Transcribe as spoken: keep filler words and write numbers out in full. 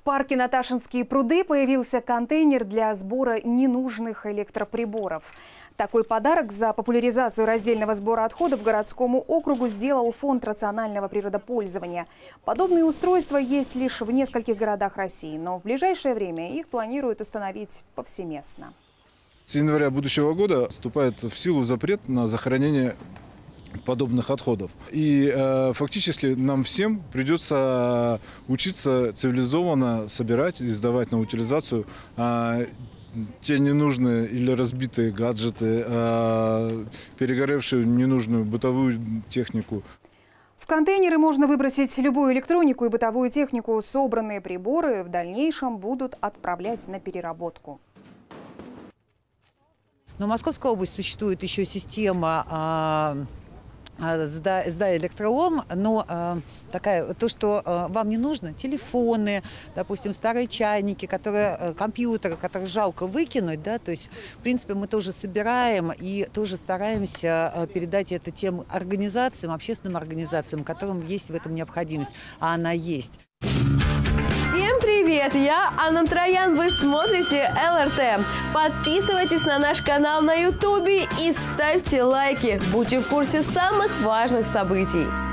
парке Наташинские пруды появился контейнер для сбора ненужных электроприборов. Такой подарок за популяризацию раздельного сбора отходов городскому округу сделал Фонд рационального природопользования. Подобные устройства есть лишь в нескольких городах России, но в ближайшее время их планируют установить повсеместно. С января будущего года вступает в силу запрет на захоронение подобных отходов. И э, фактически нам всем придется учиться цивилизованно собирать и сдавать на утилизацию э, те ненужные или разбитые гаджеты, э, перегоревшую ненужную бытовую технику. В контейнеры можно выбросить любую электронику и бытовую технику. Собранные приборы в дальнейшем будут отправлять на переработку. Но в Московской области существует еще система а, сдай, сдай электролом, но а, такая, то, что а, вам не нужно, телефоны, допустим, старые чайники, которые, компьютеры, которые жалко выкинуть, да, то есть, в принципе, мы тоже собираем и тоже стараемся передать это тем организациям, общественным организациям, которым есть в этом необходимость, а она есть. Всем привет! Я Анна Троян, вы смотрите эл эр тэ. Подписывайтесь на наш канал на ютубе и ставьте лайки. Будьте в курсе самых важных событий.